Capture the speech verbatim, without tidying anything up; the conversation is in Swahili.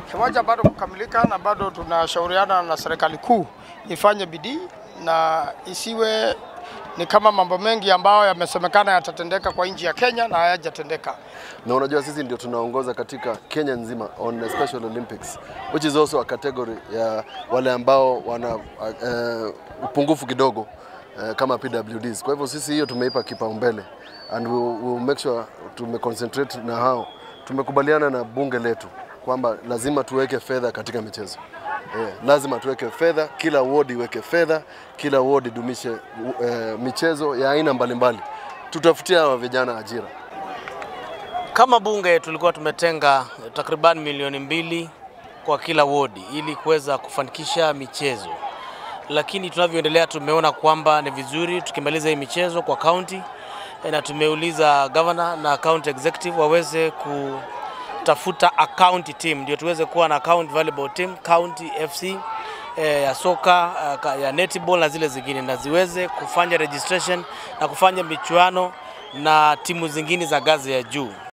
Kiwanja bado kukamilika na bado tunashauriana na serikali kuu ifanye bidii na isiwe ni kama mambo mengi ambayo yamesemekana yatatendeka kwa nchi ya Kenya na hayajatendeka. Na unajua sisi ndio tunaongoza katika Kenya nzima on the Special Olympics, which is also a category ya wale ambao wana uh, upungufu kidogo uh, kama P W Ds. Kwa hivyo sisi hiyo tumeipa kipaumbele and we will make sure tumeconcentrate na hao. Tumekubaliana na bunge letu kwamba lazima tuweke fedha katika michezo. Yeah, lazima tuweke fedha, kila ward iweke fedha, kila ward idumishe uh, michezo ya aina mbalimbali. Tutafutia hawa vijana ajira. Kama bunge tulikuwa tumetenga takriban milioni mbili kwa kila ward ili kuweza kufanikisha michezo. Lakini tunavyoendelea tumeona kwamba ni vizuri tukimaliza hii michezo kwa county, na tumeuliza governor na county executive waweze kutafuta a county team ndio tuweze kuwa na county volleyball team, county F C eh, ya soka, ya netball na zile zingine, na ziweze kufanya registration na kufanya michuano na timu zingine za ngazi ya juu.